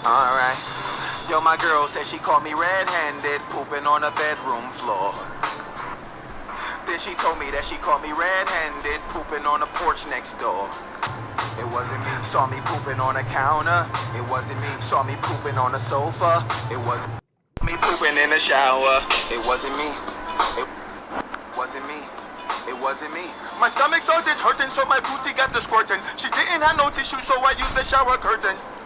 Alright. Yo, my girl said she caught me red-handed, pooping on a bedroom floor. Then she told me that she caught me red-handed, pooping on the porch next door. It wasn't me, saw me pooping on a counter. It wasn't me, saw me pooping on a sofa. It wasn't me pooping in the shower. It wasn't me. It wasn't me. It wasn't me. My stomach started hurting, so my booty got the squirting. She didn't have no tissue, so I used the shower curtain.